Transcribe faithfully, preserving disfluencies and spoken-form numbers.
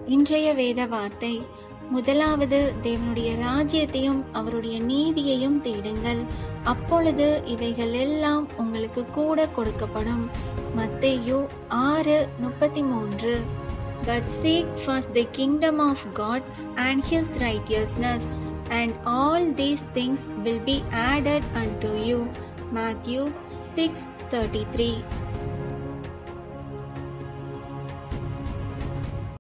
இன்றைய வேத வார்த்தை, முதலாவது தேவனுடைய ராஜ்யத்தையும் அவருடைய நீதியையும் தேடுங்கள், அப்பொழுது இவைகள் எல்லாம் உங்களுக்கு கூட கொடுக்கப்படும். மத்தேயு ஆறு முப்பத்தி மூன்று. But seek first the kingdom of God and his righteousness, and all these things will be added unto you. Matthew six thirty-three.